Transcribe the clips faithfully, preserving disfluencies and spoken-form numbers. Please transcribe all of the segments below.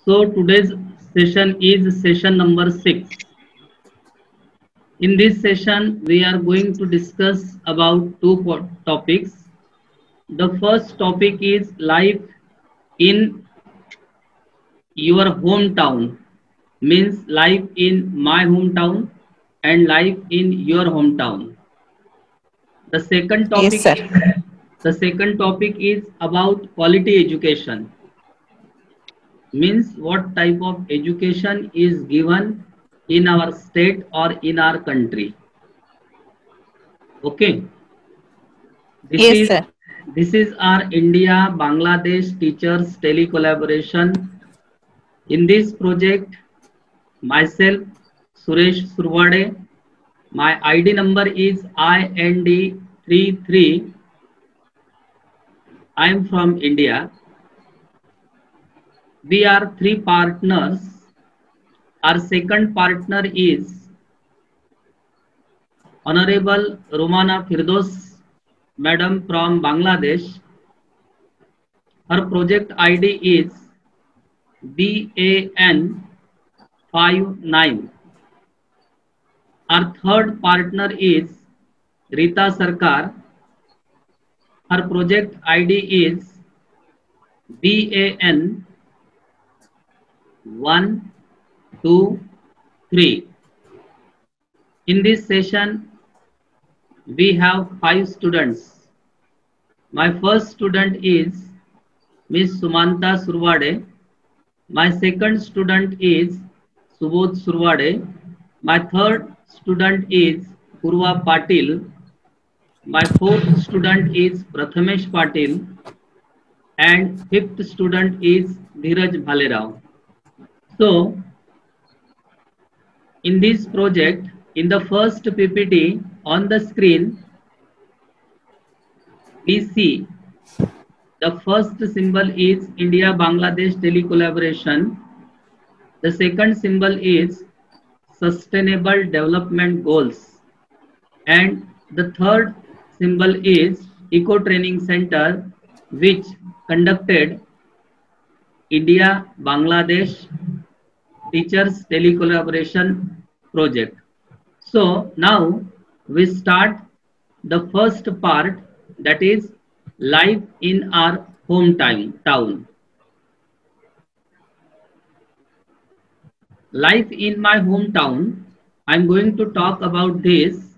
So today's session is session number six. In this session, we are going to discuss about two po- topics. The first topic is life in your hometown, means life in my hometown and life in your hometown. The second Yes, topic sir. is the second topic is about quality education, means what type of education is given in our state or in our country. Okay, this Yes, is sir. this is our India Bangladesh teachers tele collaboration. In this project, myself Suresh Surwade, my ID number is I N D thirty-three. I am from India. We are three partners. Our second partner is Honorable Romana Firdos, Madam from Bangladesh. Her project I D is B A N fifty-nine. Our third partner is Rita Sarkar. Her project I D is B A N one two three. In this session, we have five students. My first student is Miss Sumanta Surwade. My second student is Subodh Surwade. My third student is Purva Patil. My fourth student is Prathamesh Patil. And fifth student is Dheeraj Bhalerao. So, in this project, in the first P P T on the screen, we see the first symbol is India Bangladesh telecollaboration. The second symbol is Sustainable Development Goals. And the third symbol is Eco Training Center, which conducted India Bangladesh Teachers Telecollaboration Project. So now we start the first part, that is life in our hometown. Town. Life in my hometown. I'm going to talk about this.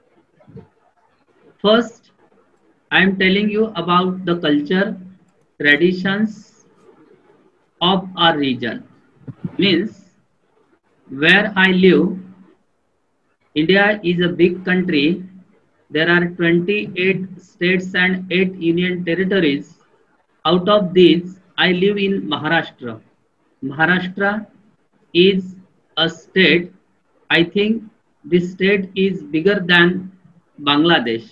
First, I'm telling you about the culture, traditions of our region. Means where I live, India is a big country. There are twenty-eight states and eight union territories. Out of these, I live in Maharashtra. Maharashtra is a state. I think this state is bigger than Bangladesh.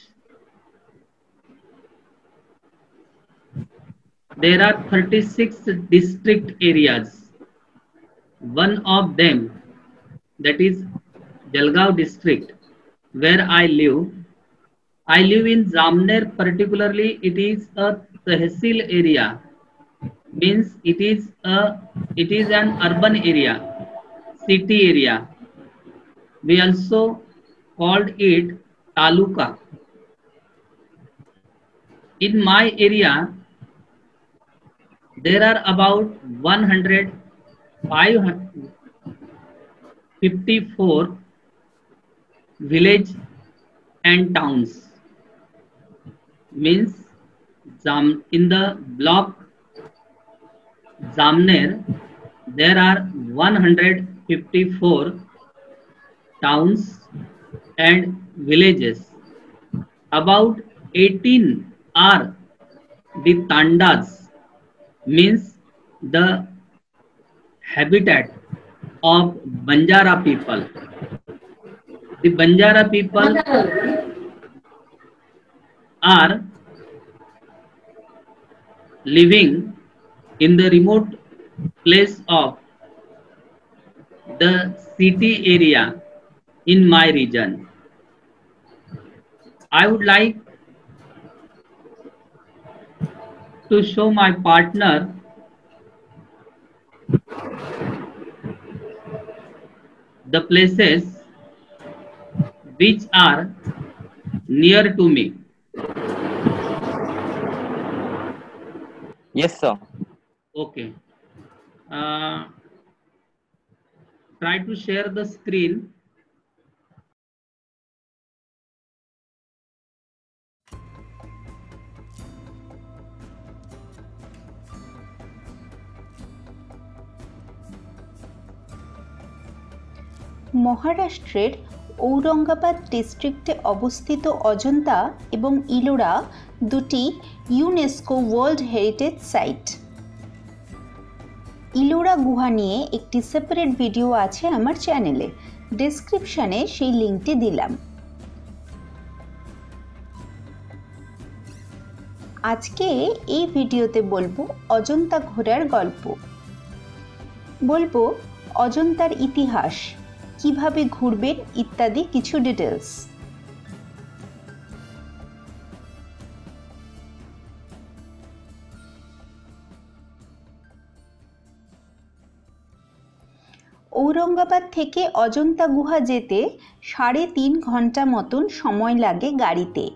There are thirty-six district areas. One of them, that is Jalgaon district, where I live. I live in Jamner, particularly it is a tehsil area, means it is a it is an urban area, city area. We also called it taluka. In my area, there are about one hundred fifty-four village and towns. Means Jam, in the block Jamner, there are one hundred fifty-four towns and villages. About eighteen are the tandas, means the habitat of Banjara people. The Banjara people are living in the remote place of the city area in my region. I would like to show my partner the places which are near to me. Yes, sir. Okay. Uh, try to share the screen. মহারাষ্ট্রের ঔরঙ্গাবাদ ডিস্ট্রিক্টে অবস্থিত অজন্তা এবং ইলোরা দুটি UNESCO world heritage site. Ellora গুহা নিয়ে একটি separate video আছে আমার চ্যানেলে, ডেসক্রিপশনে সেই লিঙ্কটি দিলাম। আজকে এই ভিডিওতে বলবো অজন্তা ঘোড়ার গল্প, বলবো অজন্তার ইতিহাস, কিভাবে ঘুরবেন ইত্যাদি কিছু ডিটেলস। ঔরঙ্গাবাদ থেকে অজন্তা গুহা যেতে সাড়ে তিন ঘন্টা মতন সময় লাগে গাড়িতে।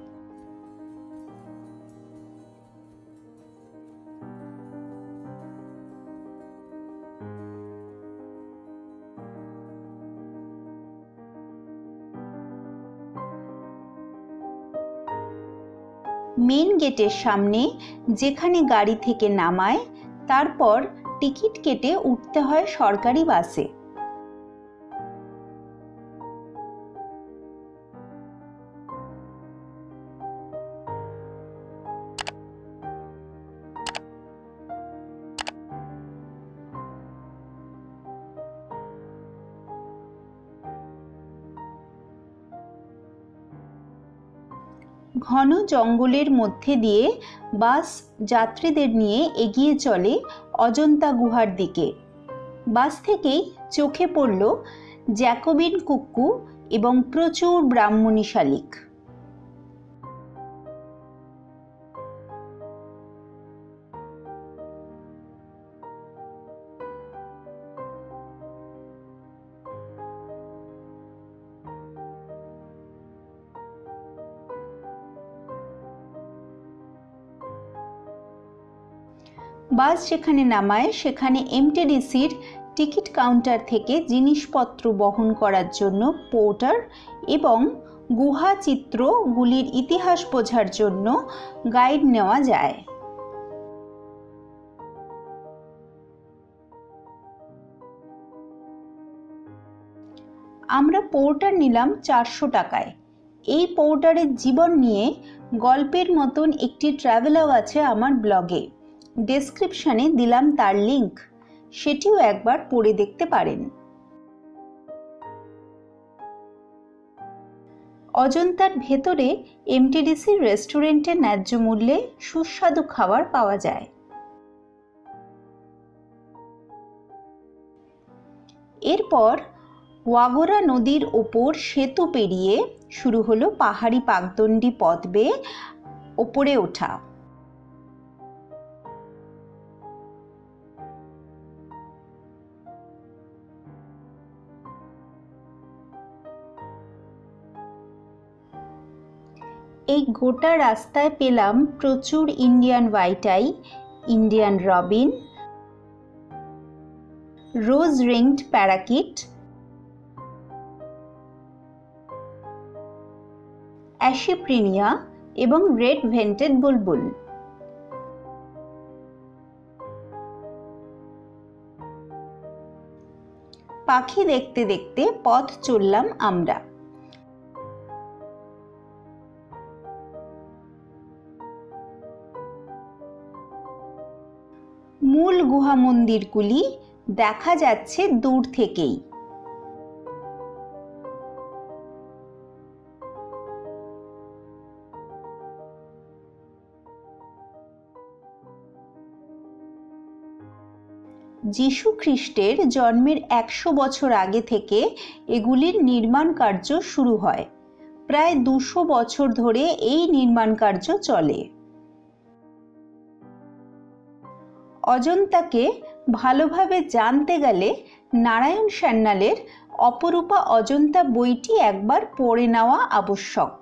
মেন গেটের সামনে যেখানে গাড়ি থেকে নামায়, তারপর টিকিট কেটে উঠতে হয় সরকারি বাসে। ঘন জঙ্গলের মধ্যে দিয়ে বাস যাত্রীদের নিয়ে এগিয়ে চলে অজন্তা গুহার দিকে। বাস থেকেই চোখে পড়ল জ্যাকোবিন কুক্কু এবং প্রচুর ব্রাহ্মণী শালিক। বাস যেখানে নামায় সেখানে এমটিডিসির টিকিট কাউন্টার থেকে জিনিসপত্র বহন করার জন্য পোর্টার এবং গুহা চিত্রগুলির ইতিহাস বোঝার জন্য গাইড নেওয়া যায়। আমরা পোর্টার নিলাম চারশো টাকায়। এই পোর্টারের জীবন নিয়ে গল্পের মতন একটি ট্রাভেলগ আছে আমার ব্লগে, ডেসক্রিপশনে দিলাম তার লিংক, সেটিও একবার পড়ে দেখতে পারেন। অজন্তার ভেতরে এমটিডিসি রেস্টুরেন্টে ন্যায্য মূল্যে সুস্বাদু খাবার পাওয়া যায়। এরপর ওয়াগরা নদীর ওপর সেতু পেরিয়ে শুরু হলো পাহাড়ি পাকদণ্ডী পথ বেয়ে ওপরে ওঠা। এই গোটা রাস্তায় পেলাম প্রচুর Indian white eye, Indian robin, rose ringed parakeet, ashy prinia এবং রেড ভেন্টেড বুলবুল। পাখি দেখতে দেখতে পথ চললাম আমরা। মূল গুহা মন্দিরগুলি দেখা যাচ্ছে দূর থেকেই। যীশু খ্রিস্টের জন্মের একশো বছর আগে থেকে এগুলির নির্মাণ কার্য শুরু হয়। প্রায় দুশো বছর ধরে এই নির্মাণ কার্য চলে। অজন্তাকে ভালোভাবে জানতে গেলে নারায়ণ সান্যালের অপরূপা অজন্তা বইটি একবার পড়ে নেওয়া আবশ্যক।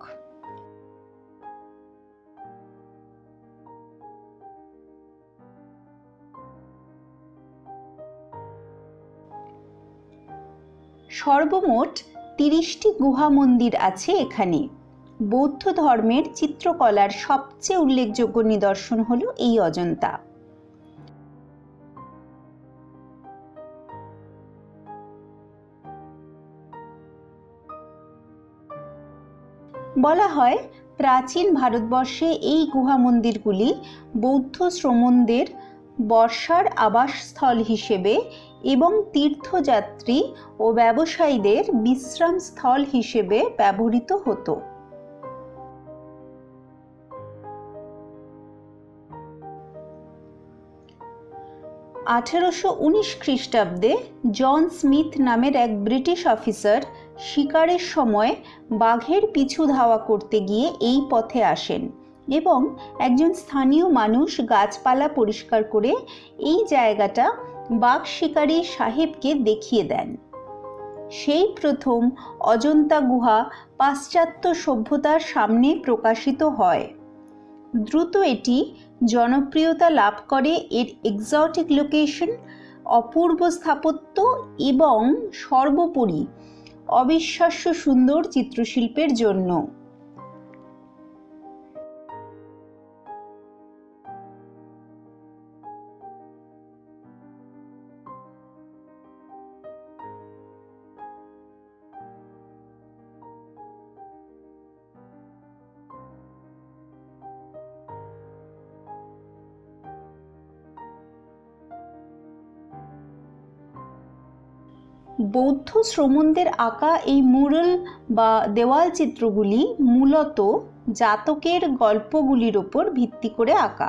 সর্বমোট তিরিশটি গুহা মন্দির আছে এখানে। বৌদ্ধ ধর্মের চিত্রকলার সবচেয়ে উল্লেখযোগ্য নিদর্শন হলো এই অজন্তা। বলা হয় প্রাচীন ভারতবর্ষে এই গুহা মন্দিরগুলি বৌদ্ধ শ্রমণদের বর্ষার আবাসস্থল হিসেবে এবং তীর্থযাত্রী ও ব্যবসায়ীদের বিশ্রাম স্থল হিসেবে ব্যবহৃত হতো। আঠেরোশো উনিশ খ্রিস্টাব্দে জন স্মিথ নামের এক ব্রিটিশ অফিসার শিকারের সময় বাঘের পিছু ধাওয়া করতে গিয়ে এই পথে আসেন এবং একজন স্থানীয় মানুষ গাছপালা পরিষ্কার করে এই জায়গাটা বাঘ শিকারী সাহেবকে দেখিয়ে দেন। সেই প্রথম অজন্তা গুহা পাশ্চাত্য সভ্যতার সামনে প্রকাশিত হয়। দ্রুত এটি জনপ্রিয়তা লাভ করে এর এক্সোটিক লোকেশন, অপূর্ব স্থাপত্য এবং সর্বোপরি অবিশ্বাস্য সুন্দর চিত্রশিল্পের জন্য। বৌদ্ধ শ্রমণদের আঁকা এই মুরাল বা দেওয়াল চিত্রগুলি মূলত জাতকের গল্পগুলির ওপর ভিত্তি করে আঁকা।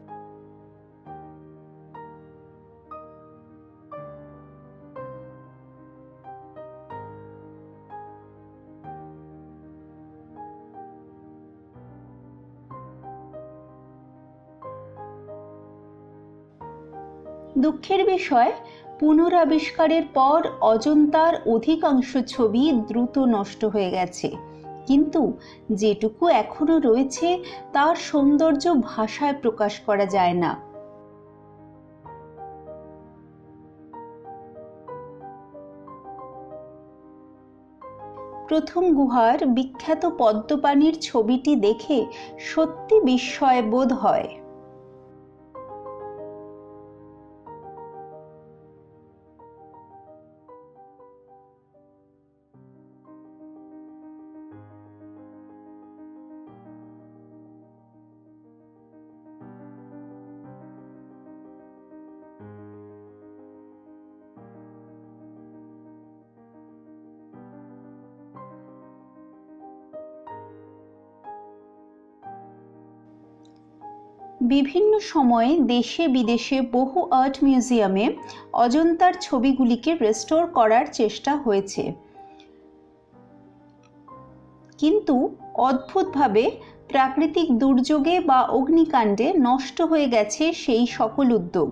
দুঃখের বিষয়, পুনরাবিষ্কারের পর অজন্তার অধিকাংশ ছবি দ্রুত নষ্ট হয়ে গেছে, কিন্তু যেটুকু এখনো রয়েছে তার সৌন্দর্য ভাষায় প্রকাশ করা যায় না। প্রথম গুহার বিখ্যাত পদ্মপাণির ছবিটি দেখে সত্যি বিস্ময় বোধ হয়। বিভিন্ন সময়ে দেশে বিদেশে বহু আর্ট মিউজিয়ামে অজন্তার ছবিগুলিকে রেস্টোর করার চেষ্টা হয়েছে, কিন্তু অদ্ভুতভাবে প্রাকৃতিক দুর্যোগে বা অগ্নিকাণ্ডে নষ্ট হয়ে গেছে সেই সকল উদ্যোগ।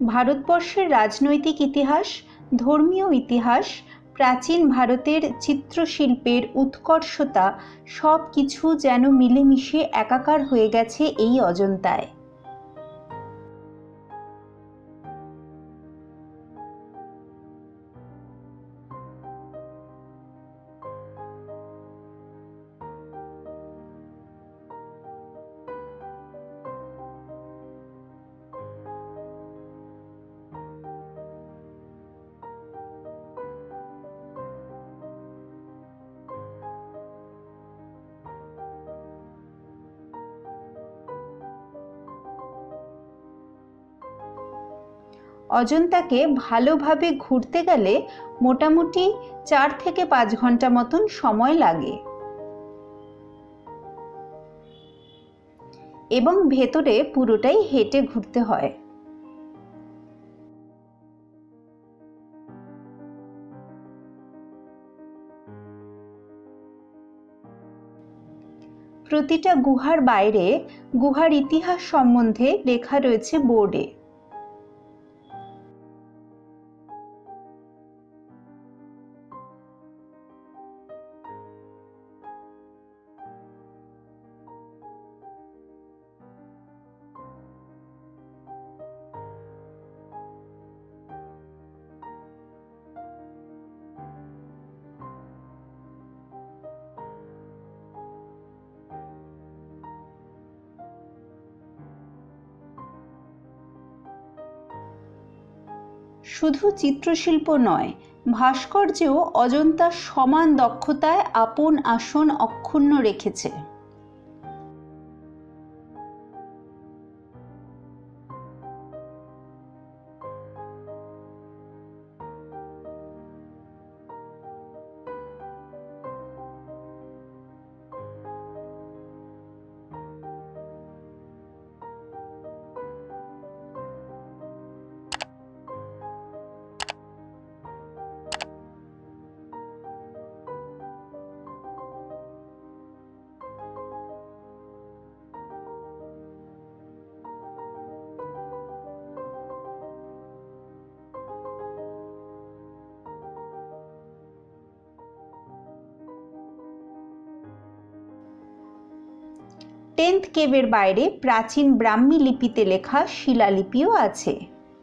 ভারতবর্ষের রাজনৈতিক ইতিহাস, ধর্মীয় ইতিহাস, প্রাচীন ভারতের চিত্রশিল্পের উৎকর্ষতা সব কিছু যেন মিলেমিশে একাকার হয়ে গেছে এই অজন্তায়। অজন্তাকে ভালোভাবে ঘুরতে গেলে মোটামুটি চার থেকে পাঁচ ঘন্টা মতন সময় লাগে এবং ভেতরে পুরোটাই হেঁটে ঘুরতে হয়। প্রতিটা গুহার বাইরে গুহার ইতিহাস সম্বন্ধে লেখা রয়েছে বোর্ডে। শুধু চিত্রশিল্প নয়, ভাস্কর্যেও অজন্তা সমান দক্ষতায় আপন আসন অক্ষুণ্ণ রেখেছে। টেন্থ কেভের বাইরে প্রাচীন ব্রাহ্মী লিপিতে লেখা শিলালিপিও আছে।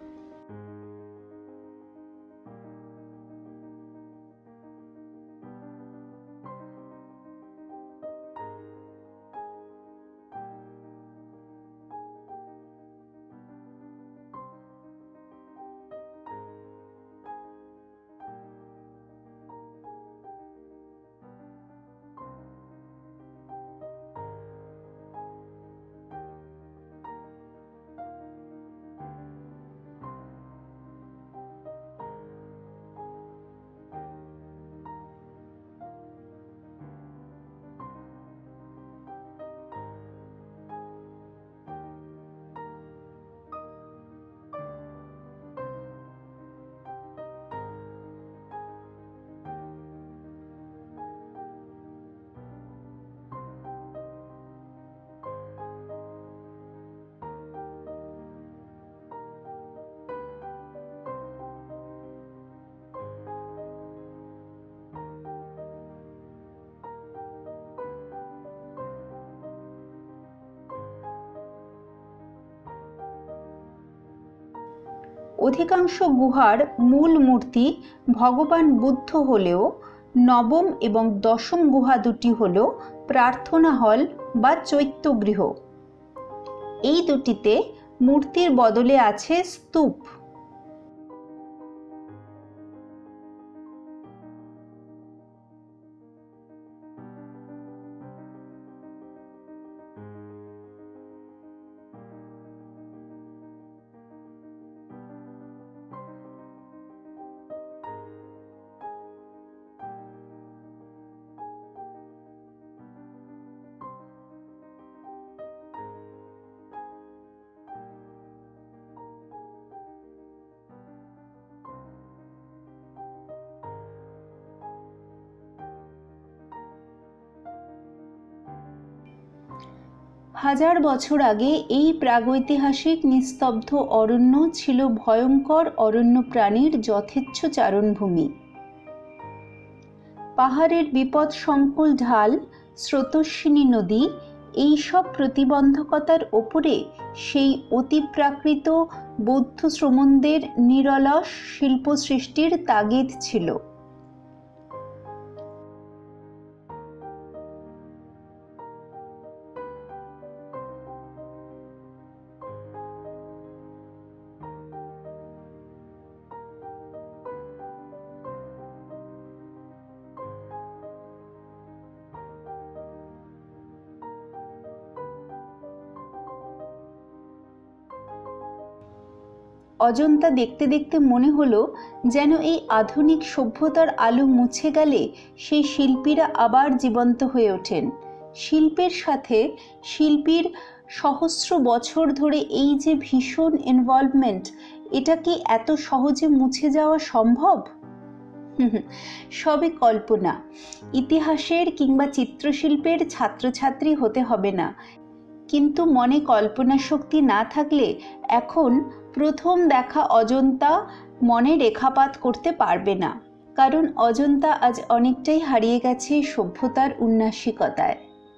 অধিকাংশ গুহার মূল মূর্তি ভগবান বুদ্ধ হলেও নবম এবং দশম গুহা দুটি হল প্রার্থনা হল বা চৈত্যগৃহ। এই দুটিতে মূর্তির বদলে আছে স্তূপ। হাজার বছর আগে এই প্রাগৈতিহাসিক নিস্তব্ধ অরণ্য ছিল ভয়ঙ্কর অরণ্য প্রাণীর যথেচ্ছ চারণভূমি। পাহাড়ের বিপদ সংকুল ঢাল, স্রোতস্বিনী নদী, এই সব প্রতিবন্ধকতার ওপরে সেই অতিপ্রাকৃত বৌদ্ধ শ্রমণদের নিরলস শিল্প সৃষ্টির তাগিদ ছিল। অজন্তা দেখতে দেখতে মনে হলো যেন এই আধুনিক সভ্যতার আলো মুছে গেলে সেই শিল্পীরা আবার জীবন্ত হয়ে ওঠেন। শিল্পের সাথে শিল্পীর সহস্র বছর ধরে এই যে ভীষণ ইনভলভমেন্ট, এটা কি এত সহজে মুছে যাওয়া সম্ভব? সবই কল্পনা। ইতিহাসের কিংবা চিত্রশিল্পের ছাত্রছাত্রী হতে হবে না, কিন্তু মনে কল্পনা শক্তি না থাকলে এখন প্রথম দেখা অজন্তা মনে রেখাপাত করতে পারবে না, কারণ অজন্তা আজ অনেকটাই হারিয়ে গেছে সভ্যতার উন্নাসিকতায়।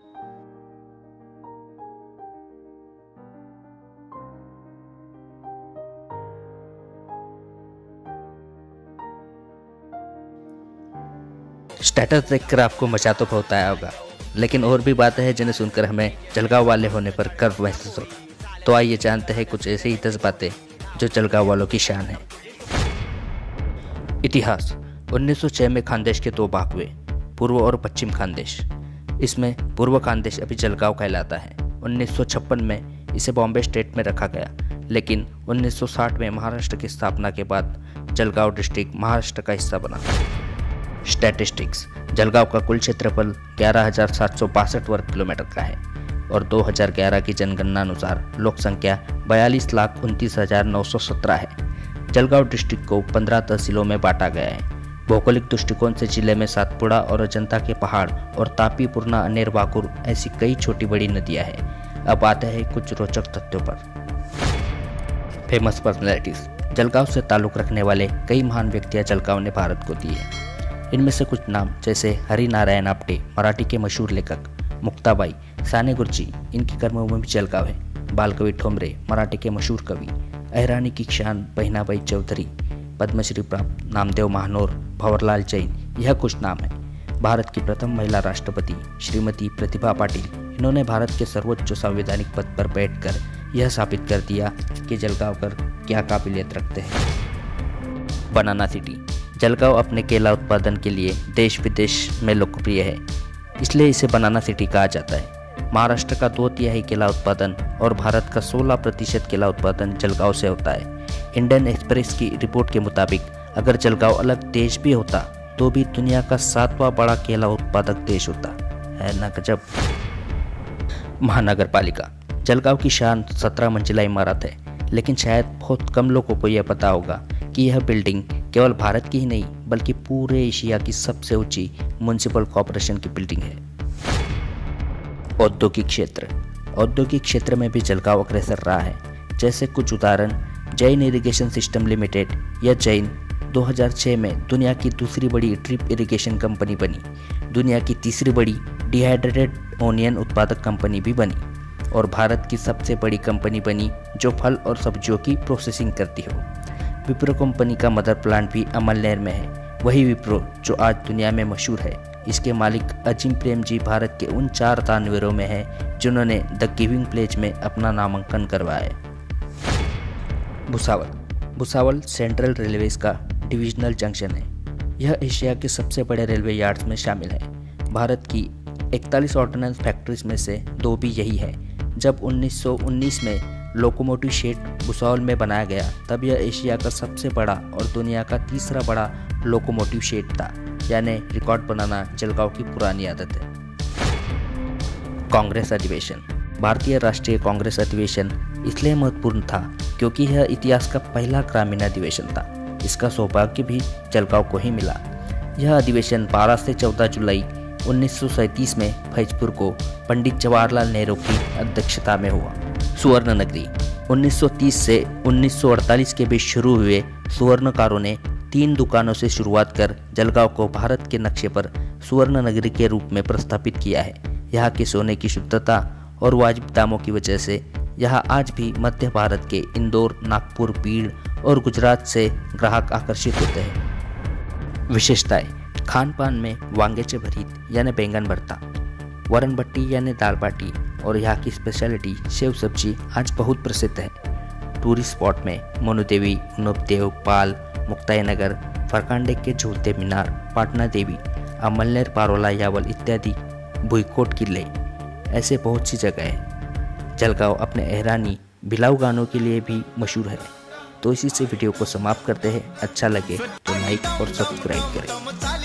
स्टेटस देखकर आपको मचा तो बहुत आया होगा, लेकिन और भी बातें हैं जिन्हें सुनकर हमें जलगांव वाले होने पर गर्व महसूस होगा। तो आइए जानते हैं कुछ ऐसे ही दस बातें जो जलगांव वालों की शान है। इतिहास। उन्नीस सौ छह में खानदेश के दो भाग हुए, पूर्व और पश्चिम खानदेश। इसमें पूर्व खानदेश अभी जलगांव कहलाता है। उन्नीस सौ छप्पन में इसे बॉम्बे स्टेट में रखा गया, लेकिन उन्नीस सौ साठ में महाराष्ट्र की स्थापना के बाद जलगांव डिस्ट्रिक्ट महाराष्ट्र का हिस्सा बना। स्टैटिस्टिक्स। जलगांव का कुल क्षेत्रफल ग्यारह हजार सात सौ बासठ वर्ग किलोमीटर का है और दो हज़ार ग्यारह की जनगणना अनुसार लोक संख्या बयालीस लाख उनतीस हजार नौ सौ सत्रह है। जलगांव डिस्ट्रिक्ट को पंद्रह तहसीलों में बांटा गया है। भौगोलिक दृष्टिकोण से जिले में सातपुड़ा और अजंता के पहाड़ और तापी, पूर्णा, अनेर, वाकुर ऐसी कई छोटी बड़ी नदियां हैं। अब आते हैं कुछ रोचक तथ्यों पर। Famous personalities. जलगांव से ताल्लुक रखने वाले कई महान व्यक्तियां जलगांव ने भारत को दी है। इनमें से कुछ नाम जैसे हरि नारायण आप्टे, मराठी के मशहूर लेखक, मुक्ताबाई, साने गुरुजी, इनकी कर्मभूमि जलगांव है। बालकवि ठोमरे, मराठी के मशहूर कवि, अहिरानी की शान बहिनाबाई चौधरी, पद्मश्री प्राप्त नामदेव महानोर, भंवरलाल जैन, यह कुछ नाम है। भारत की प्रथम महिला राष्ट्रपति श्रीमती प्रतिभा पाटिल, इन्होंने भारत के सर्वोच्च संवैधानिक पद पर बैठकर यह साबित कर दिया कि जलगांवकर क्या काबिलियत रखते हैं। बनाना सिटी। जलगांव अपने केला उत्पादन के लिए देश विदेश में लोकप्रिय है, इसलिए इसे बनाना सिटी कहा जाता है। महाराष्ट्र का दो तिहाई केला उत्पादन और भारत का सोलह प्रतिशत केला उत्पादन जलगांव से होता है। इंडियन एक्सप्रेस की रिपोर्ट के मुताबिक अगर जलगांव अलग देश भी होता तो भी दुनिया का सातवां बड़ा केला उत्पादक देश होता है ना। गजब। महानगर पालिका। जलगांव की शान सत्रह मंजिला इमारत है, लेकिन शायद बहुत कम लोगों को यह पता होगा कि यह बिल्डिंग केवल भारत की ही नहीं बल्कि पूरे एशिया की सबसे ऊंची म्युनिसिपल कॉर्पोरेशन की बिल्डिंग है। औद्योगिक क्षेत्र। औद्योगिक क्षेत्र में भी जलगांव अग्रसर रहा है। जैसे कुछ उदाहरण, जैन इरिगेशन सिस्टम लिमिटेड या जैन दो हज़ार छह में दुनिया की दूसरी बड़ी ड्रिप इरिगेशन कंपनी बनी। दुनिया की तीसरी बड़ी डिहाइड्रेटेड ओनियन उत्पादक कंपनी भी बनी और भारत की सबसे बड़ी कंपनी बनी जो फल और सब्जियों की प्रोसेसिंग करती हो। विप्रो कंपनी का मदर प्लांट भी अमलनेर में है, वही विप्रो जो आज दुनिया में मशहूर है। इसके मालिक अजीम प्रेम जी भारत के उन चार दानवीरों में हैं जिन्होंने द गिविंग प्लेज में अपना नामांकन करवाया है। भुसावल। भुसावल सेंट्रल रेलवेज का डिविजनल जंक्शन है। यह एशिया के सबसे बड़े रेलवे यार्ड्स में शामिल है। भारत की इकतालीस ऑर्डिनेंस फैक्ट्रीज में से दो भी यही है। जब उन्नीस सौ उन्नीस में लोकोमोटिव शेड भुसावल में बनाया गया तब यह एशिया का सबसे बड़ा और दुनिया का तीसरा बड़ा लोकोमोटिव शेड था। यानी रिकॉर्ड बनाना जलगांव की पुरानी आदत है। कांग्रेस अधिवेशन। भारतीय राष्ट्रीय कांग्रेस अधिवेशन इसलिए महत्वपूर्ण था क्योंकि यह इतिहास का पहला ग्रामीण अधिवेशन था। इसका सौभाग्य भी जलगांव को ही मिला। यह अधिवेशन बारह से चौदह जुलाई उन्नीस सौ सैंतीस में फैजपुर को पंडित जवाहरलाल नेहरू की अध्यक्षता में हुआ। सुवर्ण नगरी उन्नीस सौ तीस से उन्नीस सौ अड़तालीस के बीच शुरू हुए सुवर्णकारों ने तीन दुकानों से शुरुआत कर जलगांव को भारत के नक्शे पर सुवर्ण नगरी के रूप में प्रस्थापित किया है। यहाँ के सोने की शुद्धता और वाजिब दामों की वजह से यहाँ आज भी मध्य भारत के इंदौर, नागपुर, बीड़ और गुजरात से ग्राहक आकर्षित होते हैं। विशेषताएं: खान पान में वांग्याचे भरीत यानी बैंगन भरता, वरण भट्टी यानी दाल बाटी और यहाँ की स्पेशलिटी सेव सब्जी आज बहुत प्रसिद्ध है। टूरिस्ट स्पॉट में मोनूदेवी, उनपदेव, पाल, मुक्ताई नगर, फरकांडे के झूलते मीनार, पाटना देवी, अमलनेर, पारोला, यावल इत्यादि भुईकोट किले, ऐसे बहुत सी जगह है। जलगांव अपने एहरानी भिलाऊ गानों के लिए भी मशहूर है। तो इसी से वीडियो को समाप्त करते हैं। अच्छा लगे तो लाइक और सब्सक्राइब करें।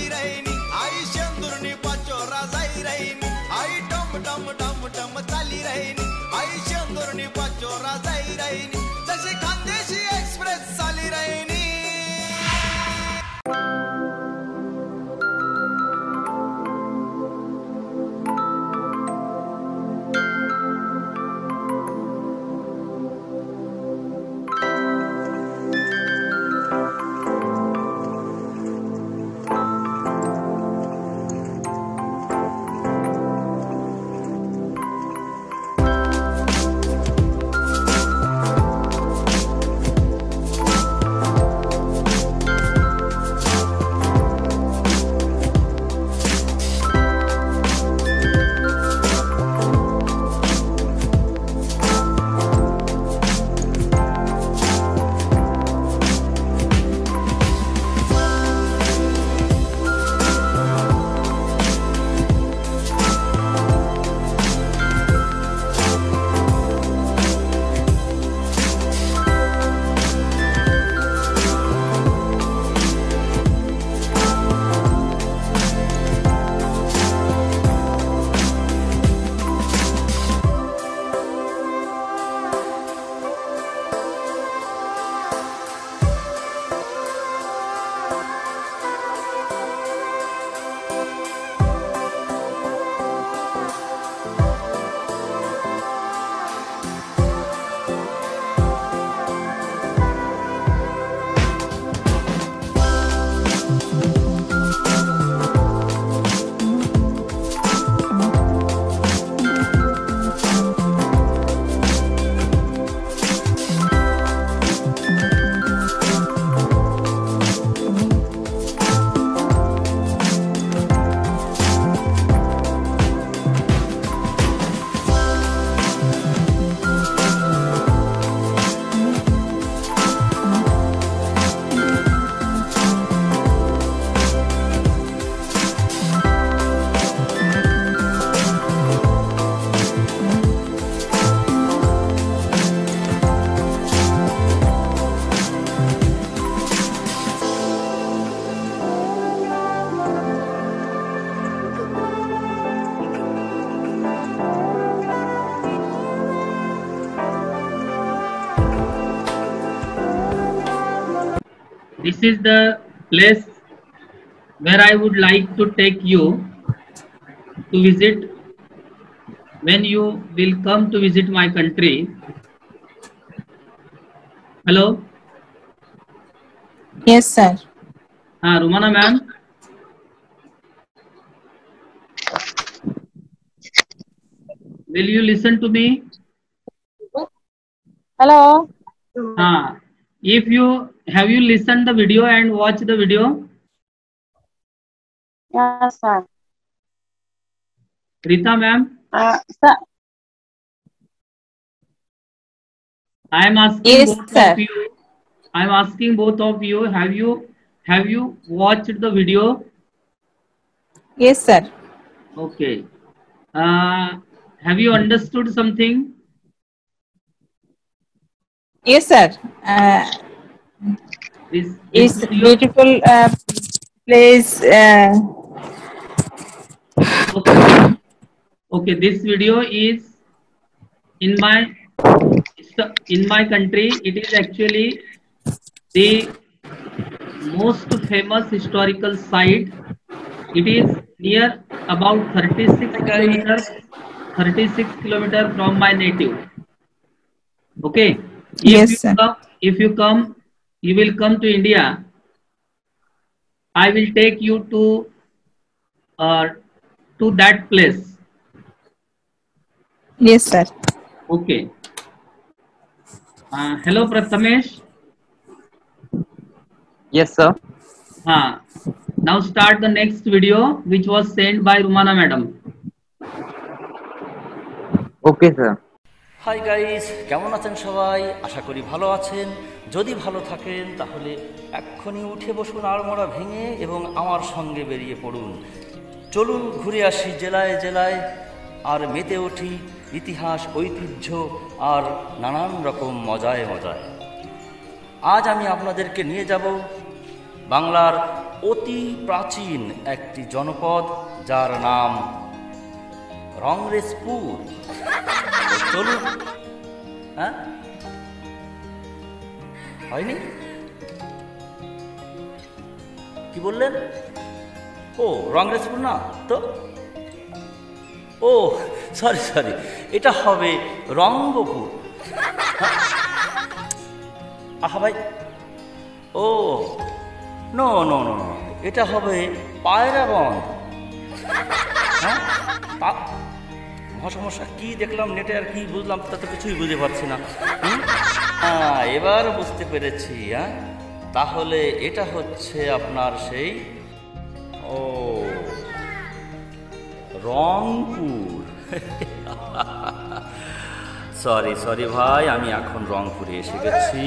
This is the place where I would like to take you to visit when you will come to visit my country. Hello? Yes, sir. Ah, Rumana ma'am. Will you listen to me? Hello. Ah, if you have you listened the video and watched the video? Yes, sir. Rita ma'am. Uh, sir. I am asking Yes, both sir. of you. I am asking both of you. Have you have you watched the video? Yes, sir. Okay. Uh, have you understood something? Yes, sir. Uh, This, this it's video. beautiful uh, place. Uh, Okay. Okay. This video is in my in my country. It is actually the most famous historical site. It is near about thirty-six kilometers, thirty-six kilometers from my native. Okay. If Yes, you sir. come, if you come, you will come to India. I will take you to uh, to that place. Yes, sir. Okay. Uh, hello, Prathamesh. Yes, sir. Uh, now start the next video, which was sent by Rumana madam. Okay, sir. Hi guys, কেমন আছেন সবাই? আশা করি ভালো আছেন। যদি ভালো থাকেন তাহলে এক্ষুনি উঠে বসুন আড়মোড়া ভেঙে এবং আমার সঙ্গে বেরিয়ে পড়ুন। চলুন ঘুরে আসি জেলায় জেলায়, আর মেতে উঠি ইতিহাস, ঐতিহ্য আর নানান রকম মজায় মজায়। আজ আমি আপনাদেরকে নিয়ে যাব বাংলার অতি প্রাচীন একটি জনপদ, যার নাম রংরেজপুর। চলুন। হ্যাঁ, হয়নি? কি বললেন? ও, রংরেজপুর না তো? ও সরি সরি, এটা হবে রঙ্গপুর। আহা ভাই, ও নো নো নো নো, এটা হবে পায়রাবন্ধ। হ্যাঁ, মহাসমস্যা কি দেখলাম নেটে, আর কি বুঝলাম তা তো কিছুই বুঝতে পারছি না। হ্যাঁ, এবার বুঝতে পেরেছি। হ্যাঁ, তাহলে এটা হচ্ছে আপনার সেই ও রংপুর। সরি সরি ভাই, আমি এখন রংপুরে এসে গেছি।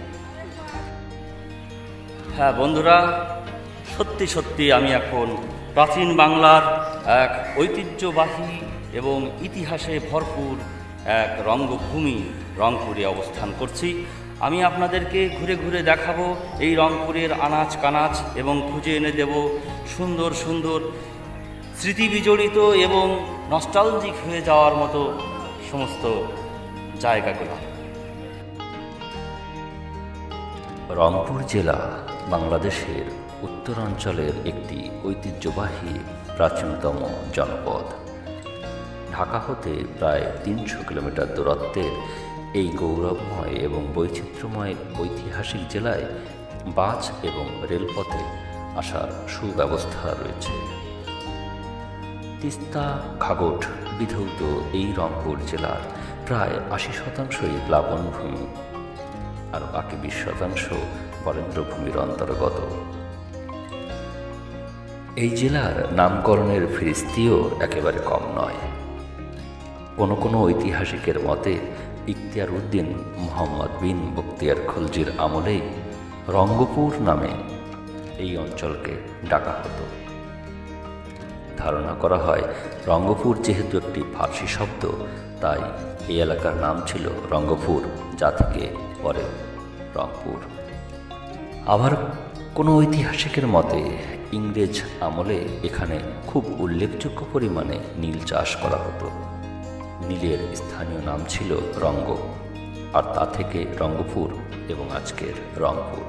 হ্যাঁ বন্ধুরা, সত্যি সত্যি আমি এখন প্রাচীন বাংলার এক ঐতিহ্যবাহী এবং ইতিহাসে ভরপুর এক রঙ্গভূমি রংপুরে অবস্থান করছি। আমি আপনাদেরকে ঘুরে ঘুরে দেখাবো এই রংপুরের আনাচ কানাচ এবং খুঁজে এনে দেব সুন্দর সুন্দর স্মৃতি বিজড়িত এবং নস্টালজিক হয়ে যাওয়ার মতো সমস্ত জায়গাগুলো। রংপুর জেলা বাংলাদেশের উত্তরাঞ্চলের একটি ঐতিহ্যবাহী প্রাচীনতম জনপদ। ঢাকা হতে প্রায় তিনশো কিলোমিটার দূরত্বের এই গৌরবময় এবং বৈচিত্র্যময় ঐতিহাসিক জেলায় বাস এবং রেলপথে আসার সুব্যবস্থা রয়েছে। তিস্তা ঘাঘট বিধৌত এই রংপুর জেলার প্রায় আশি শতাংশই প্লাবনভূমি, আর বাকি বিশ শতাংশ বরেন্দ্রভূমির অন্তর্গত। এই জেলার নামকরণের ফিরিস্তিও একেবারে কম নয়। কোনো কোনো ঐতিহাসিকের মতে ইখতিয়ার উদ্দিন মোহাম্মদ বিন বখতিয়ার খলজির আমলেই রঙ্গপুর নামে এই অঞ্চলকে ডাকা হতো। ধারণা করা হয় রঙ্গপুর যেহেতু একটি ফার্সি শব্দ, তাই এই এলাকার নাম ছিল রঙ্গপুর, যা থেকে পরে রংপুর। আবার কোনো ঐতিহাসিকের মতে ইংরেজ আমলে এখানে খুব উল্লেখযোগ্য পরিমাণে নীল চাষ করা হতো। নীলের স্থানীয় নাম ছিল রঙ্গ, আর তা থেকে রঙ্গপুর এবং আজকের রংপুর।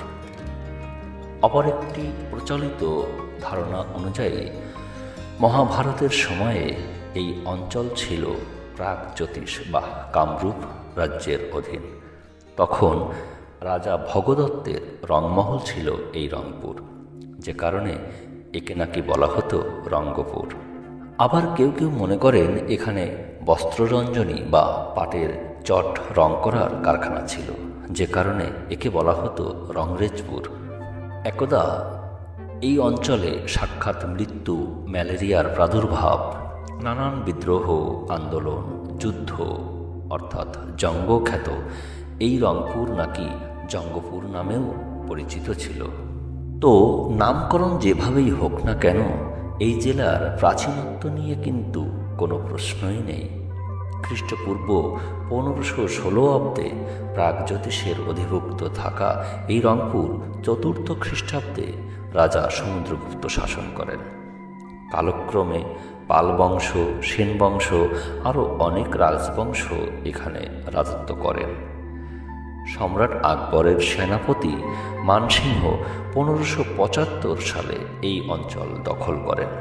অপর একটি প্রচলিত ধারণা অনুযায়ী মহাভারতের সময়ে এই অঞ্চল ছিল প্রাগজ্যোতিষ বা কামরূপ রাজ্যের অধীন। তখন রাজা ভগদত্তের রংমহল ছিল এই রংপুর, যে কারণে একে নাকি বলা হতো রঙ্গপুর। আবার কেউ কেউ মনে করেন এখানে বস্ত্ররঞ্জনী বা পাটের চট রং করার কারখানা ছিল, যে কারণে একে বলা হতো রংরেজপুর। একদা এই অঞ্চলে সাক্ষাৎ মৃত্যু, ম্যালেরিয়ার প্রাদুর্ভাব, নানান বিদ্রোহ, আন্দোলন, যুদ্ধ অর্থাৎ জঙ্গখ্যাত এই রংপুর নাকি জঙ্গপুর নামেও পরিচিত ছিল। তো নামকরণ যেভাবেই হোক না কেন, এই জেলার প্রাচীনত্ব নিয়ে কিন্তু কোনো প্রশ্নই নেই। খ্রিস্টপূর্ব পনেরোশো ষোলো অব্দে প্রাগজ্যোতিষের অধিভুক্ত থাকা এই রংপুর চতুর্থ খ্রিস্টাব্দে রাজা সমুদ্রগুপ্ত শাসন করেন। কালক্রমে পাল বংশ, সেন বংশ আরও অনেক রাজবংশ এখানে রাজত্ব করেন। সম্রাট আকবরের সেনাপতি মানসিংহ পনেরোশো পঁচাত্তর সালে এই অঞ্চল দখল করেন।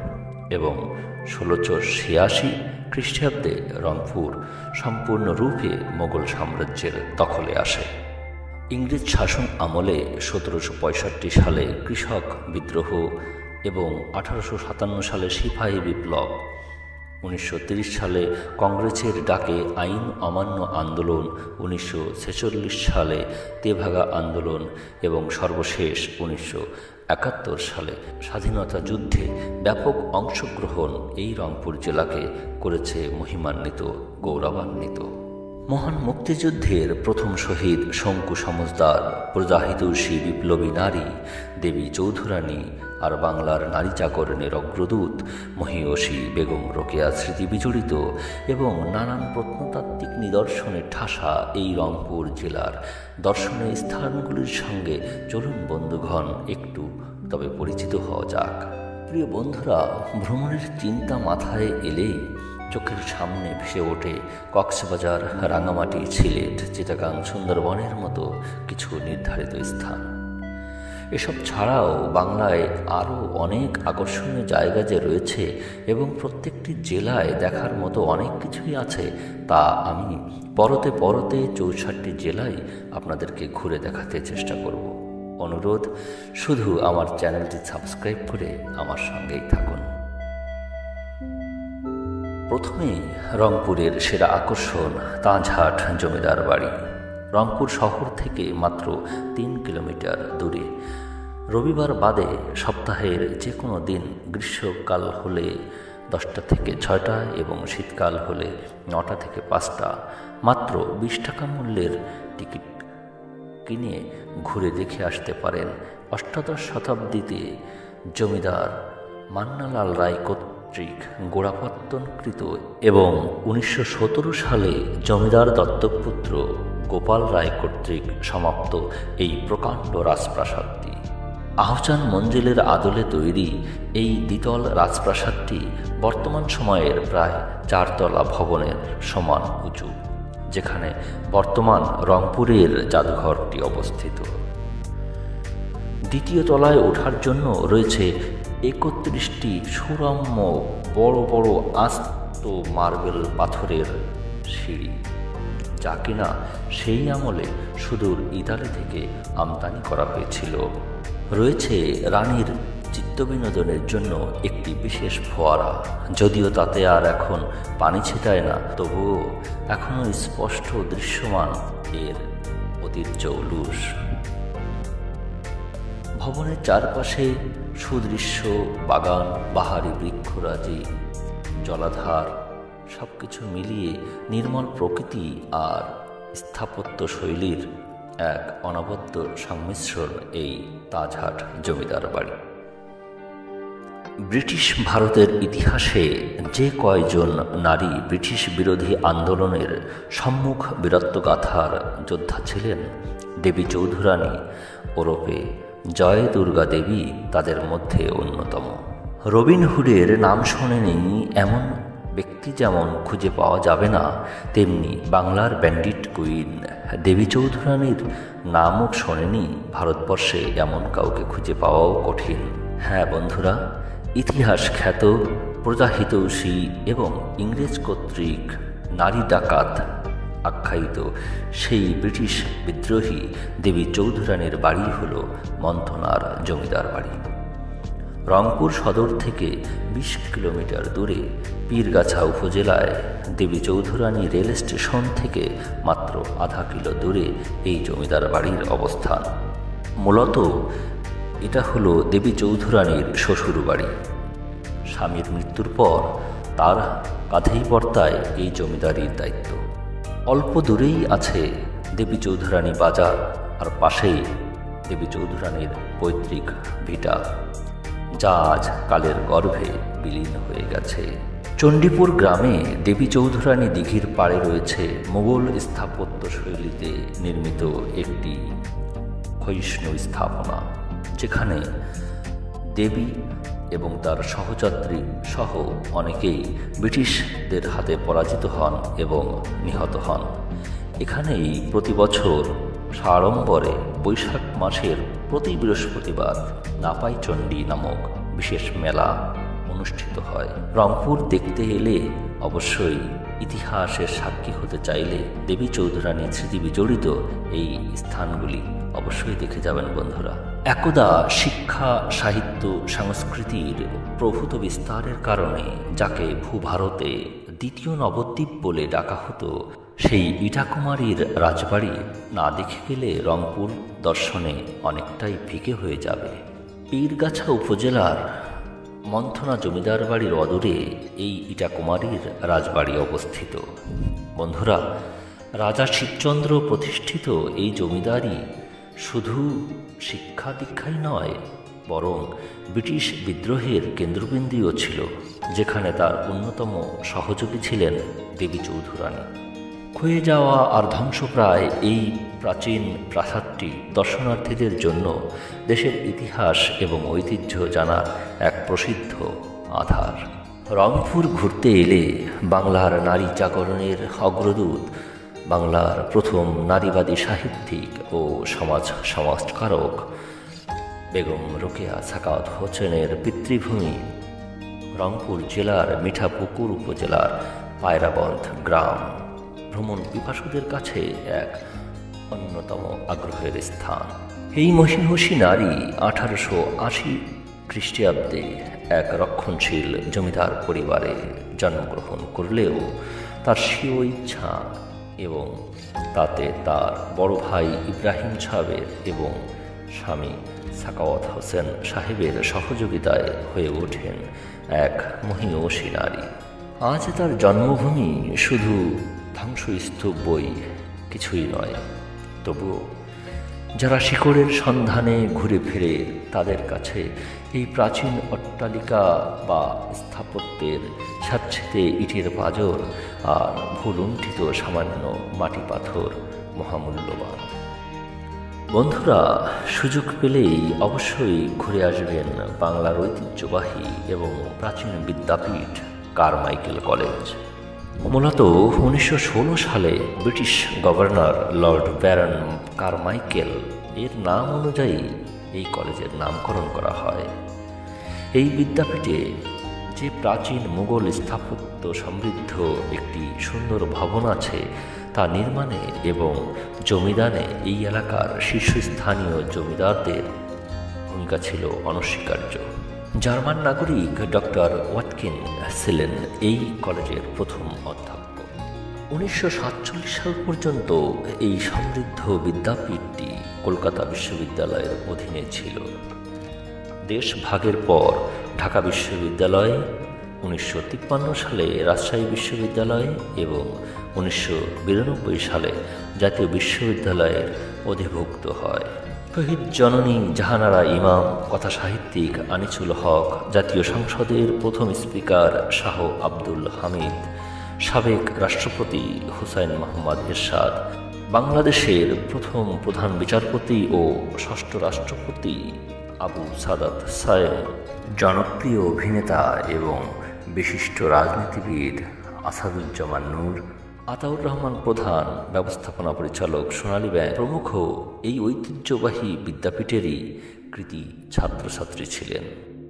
এবং ষোলোশো ছিয়াশি খ্রিস্টাব্দে রংপুর সম্পূর্ণরূপে মোগল সাম্রাজ্যের দখলে আসে। ইংরেজ শাসন আমলে সতেরোশো পঁয়ষট্টি সালে কৃষক বিদ্রোহ এবং আঠারোশো সাতান্ন সালে সিপাহী বিপ্লব, উনিশশো তিরিশ সালে কংগ্রেসের ডাকে আইন অমান্য আন্দোলন, উনিশশো ছেচল্লিশ সালে তেভাগা আন্দোলন এবং সর্বশেষ উনিশশো একাত্তর সালে স্বাধীনতা যুদ্ধে ব্যাপক অংশগ্রহণ এই রংপুর জেলাকে করেছে মহিমান্বিত, গৌরবান্বিত। মহান মুক্তিযুদ্ধের প্রথম শহীদ শঙ্কু সমজদার, প্রজাহিতৈষী বিপ্লবী নারী দেবী চৌধুরানী আর বাংলার নারী চাকরণের অগ্রদূত মহিয়সী বেগম রোকেয়া স্মৃতি বিজড়িত এবং নানান প্রত্নতাত্ত্বিক নিদর্শনে ঠাসা এই রংপুর জেলার দর্শনীয় স্থানগুলির সঙ্গে চলুন বন্ধুগণ একটু তবে পরিচিত হওয়া যাক। প্রিয় বন্ধুরা, ভ্রমণের চিন্তা মাথায় এলেই চোখের সামনে ভেসে ওঠে কক্সবাজার, রাঙামাটি, সিলেট, চিটাগাং, সুন্দরবনের মতো কিছু নির্ধারিত স্থান। এসব ছাড়াও বাংলায় আরও অনেক আকর্ষণীয় জায়গা যে রয়েছে এবং প্রত্যেকটি জেলায় দেখার মতো অনেক কিছুই আছে, তা আমি পরতে পরতে চৌষট্টি জেলায় আপনাদেরকে ঘুরে দেখাতে চেষ্টা করব। অনুরোধ, শুধু আমার চ্যানেলটি সাবস্ক্রাইব করে আমার সঙ্গেই থাকুন। প্রথমেই রংপুরের সেরা আকর্ষণ তাজহাট জমিদার বাড়ি। রংপুর শহর থেকে মাত্র তিন কিলোমিটার দূরে। রবিবার বাদে সপ্তাহের যে কোনো দিন, গ্রীষ্মকাল হলে দশটা থেকে ছয়টা এবং শীতকাল হলে নটা থেকে পাঁচটা, মাত্র বিশ টাকা মূল্যের টিকিট কিনে ঘুরে দেখে আসতে পারেন অষ্টাদশ শতাব্দীতে জমিদার মান্নালাল রায় কর্তৃক গোড়াপত্তনকৃত এবং উনিশশো সতেরো সালে জমিদার দত্তপুত্র গোপাল রায় কর্তৃক সমাপ্ত এই প্রকাণ্ড রাজপ্রাসাদটি। আহসান মঞ্জিলের আদলে তৈরি এই দ্বিতল রাজপ্রাসাদটি বর্তমান সময়ের প্রায় চারতলা ভবনের সমান উঁচু, যেখানে বর্তমান রংপুরের জাদুঘরটি অবস্থিত। দ্বিতীয় তলায় ওঠার জন্য রয়েছে একত্রিশটি সুরম্য বড় বড় আস্ত মার্বেল পাথরের সিঁড়ি, যা কিনা সেই আমলে সুদূর ইতালি থেকে আমদানি করা হয়েছিল। রয়েছে রানীর চিত্তবিনোদনের জন্য একটি বিশেষ ফোয়ারা, যদিও তাতে আর এখন পানি ছেটায় না, তবুও এখনও স্পষ্ট দৃশ্যমান এর অতীত জৌলুস। ভবনের চারপাশে সুদৃশ্য বাগান, বাহারি বৃক্ষরাজি, জলাধার, সব কিছু মিলিয়ে নির্মল প্রকৃতি আর স্থাপত্য শৈলীর এক অনবদ্য সংমিশ্রণ এই তাজহাট জমিদার বাড়ি। ব্রিটিশ ভারতের ইতিহাসে যে কয়জন নারী ব্রিটিশ বিরোধী আন্দোলনের সম্মুখ বীরত্বগাথার যোদ্ধা ছিলেন, দেবী চৌধুরানী ওরফে জয় দুর্গা দেবী তাদের মধ্যে অন্যতম। রবিনহুডের নাম শোনেনি এমন ব্যক্তি যেমন খুঁজে পাওয়া যাবে না, তেমনি বাংলার ব্যান্ডিট কুইন দেবী চৌধুরানীর নামও শোনেনি ভারতবর্ষে এমন কাউকে খুঁজে পাওয়াও কঠিন। হ্যাঁ বন্ধুরা, ইতিহাস খ্যাত, প্রজাহিতৈষী এবং ইংরেজ কর্তৃক নারী ডাকাত আখ্যায়িত সেই ব্রিটিশ বিদ্রোহী দেবী চৌধুরানীর বাড়ি হল মন্থনার জমিদার বাড়ি। রংপুর সদর থেকে বিশ কিলোমিটার দূরে পীরগাছা উপজেলায় দেবী চৌধুরানী রেল স্টেশন থেকে মাত্র আধা কিলো দূরে এই জমিদার বাড়ির অবস্থান। মূলত এটা হলো দেবী চৌধুরানীর শ্বশুর বাড়ি। স্বামীর মৃত্যুর পর তার কাঁধেই বর্তায় এই জমিদারির দায়িত্ব। অল্প দূরেই আছে দেবী চৌধুরানী বাজার, আর পাশেই দেবী চৌধুরানীর পৈতৃক ভিটা, যা আজ কালের গর্ভে বিলীন হয়ে গেছে। চণ্ডীপুর গ্রামে দেবী চৌধুরানী দিঘির পাড়ে রয়েছে মুঘল স্থাপত্য শৈলীতে নির্মিত একটি ক্ষয়িষ্ণু স্থাপনা, যেখানে দেবী এবং তার সহযাত্রী সহ অনেকেই ব্রিটিশদের হাতে পরাজিত হন এবং নিহত হন। এখানেই প্রতি বছর সাড়ম্বরে বৈশাখ মাসের প্রতি বৃহস্পতিবার নাপাই চণ্ডী নামক বিশেষ মেলা অনুষ্ঠিত হয়। রংপুর দেখতে এলে অবশ্যই ইতিহাসের সাক্ষী হতে চাইলে দেবী চৌধুরানীর স্মৃতি বিজড়িত এই স্থানগুলি অবশ্যই দেখে যাবেন বন্ধুরা। একদা শিক্ষা, সাহিত্য, সংস্কৃতির প্রভূত বিস্তারের কারণে যাকে ভূভারতে দ্বিতীয় নবদ্বীপ বলে ডাকা হতো, সেই ইটাকুমারীর রাজবাড়ি না দেখে গেলে রংপুর দর্শনে অনেকটাই ফিকে হয়ে যাবে। পীরগাছা উপজেলার মন্থনা জমিদার বাড়ির অদূরে এই ইটাকুমারীর রাজবাড়ি অবস্থিত। বন্ধুরা, রাজা শিবচন্দ্র প্রতিষ্ঠিত এই জমিদারি শুধু শিক্ষা দীক্ষাই নয়, বরং ব্রিটিশ বিদ্রোহের কেন্দ্রবিন্দুও ছিল, যেখানে তার অন্যতম সহযোগী ছিলেন দেবী চৌধুরানী। ক্ষয়ে যাওয়া আর ধ্বংসপ্রায় এই প্রাচীন প্রাসাদটি দর্শনার্থীদের জন্য দেশের ইতিহাস এবং ঐতিহ্য জানার এক প্রসিদ্ধ আধার। রংপুর ঘুরতে এলে বাংলার নারী জাগরণের অগ্রদূত, বাংলার প্রথম নারীবাদী সাহিত্যিক ও সমাজ সংস্কারক বেগম রোকেয়া সাখাওয়াত হোসেনের পিতৃভূমি রংপুর জেলার মিঠাপুকুর উপজেলার পায়রাবন্ধ গ্রাম ভ্রমণ পিপাসুদের কাছে এক অন্যতম আগ্রহের স্থান। এই মহিষী নারী আঠারোশো আশি খ্রিস্টাব্দে এক রক্ষণশীল জমিদার পরিবারে জন্মগ্রহণ করলেও তার স্বীয় ইচ্ছা এবং তাতে তার বড় ভাই ইব্রাহিম সাহেবের এবং স্বামী সাখাওয়াত হোসেন সাহেবের সহযোগিতায় হয়ে ওঠেন এক মহিষী নারী। আজ তার জন্মভূমি শুধু ধ্বংসস্তূপ বই কিছুই নয়, তবুও যারা শিকড়ের সন্ধানে ঘুরে ফিরে তাদের কাছে এই প্রাচীন অট্টালিকা বা স্থাপত্যের স্যাঁতসেঁতে ইটের পাঁজর আর ভুলুণ্ঠিত সামান্য মাটি পাথর মহামূল্যবান। বন্ধুরা, সুযোগ পেলেই অবশ্যই ঘুরে আসবেন বাংলার ঐতিহ্যবাহী এবং প্রাচীন বিদ্যাপীঠ কারমাইকেল কলেজ। মূলত উনিশশো ষোলো সালে British governor lord baron Carmichael এর নাম অনুযায়ী এই কলেজের নামকরণ করা হয়। এই বিদ্যাপীঠে যে প্রাচীন মুঘল স্থাপত্য সমৃদ্ধ একটি সুন্দর ভবন আছে, তা নির্মাণে এবং জমিদানে এই এলাকার শীর্ষস্থানীয় জমিদারদের ভূমিকা ছিল অনস্বীকার্য। জার্মান নাগরিক ডক্টর ওয়াটকিন ছিলেন এই কলেজের প্রথম অধ্যক্ষ। উনিশশো সাতচল্লিশ সাল পর্যন্ত এই সমৃদ্ধ বিদ্যাপীঠটি কলকাতা বিশ্ববিদ্যালয়ের অধীনে ছিল। দেশ ভাগের পর ঢাকা বিশ্ববিদ্যালয়, উনিশশো তিপ্পান্ন সালে রাজশাহী বিশ্ববিদ্যালয় এবং উনিশশো বিরানব্বই সালে জাতীয় বিশ্ববিদ্যালয়ের অধিভুক্ত হয়। শহীদ জননী জাহানারা ইমাম, কথা সাহিত্যিক আনিসুল হক, জাতীয় সংসদের প্রথম স্পিকার শাহ আব্দুল হামিদ, সাবেক রাষ্ট্রপতি হুসাইন মোহাম্মদ এরশাদ, বাংলাদেশের প্রথম প্রধান বিচারপতি ও ষষ্ঠ রাষ্ট্রপতি আবু সাদাত সায়েম, জনপ্রিয় অভিনেতা এবং বিশিষ্ট রাজনীতিবিদ আসাদুজ্জামান নূর, আতাউর রহমান প্রধান, ব্যবস্থাপনা পরিচালক সোনালী ব্যাংক প্রমুখ এই ঐতিহ্যবাহী বিদ্যাপীঠেরই কৃতি ছাত্রছাত্রী ছিলেন।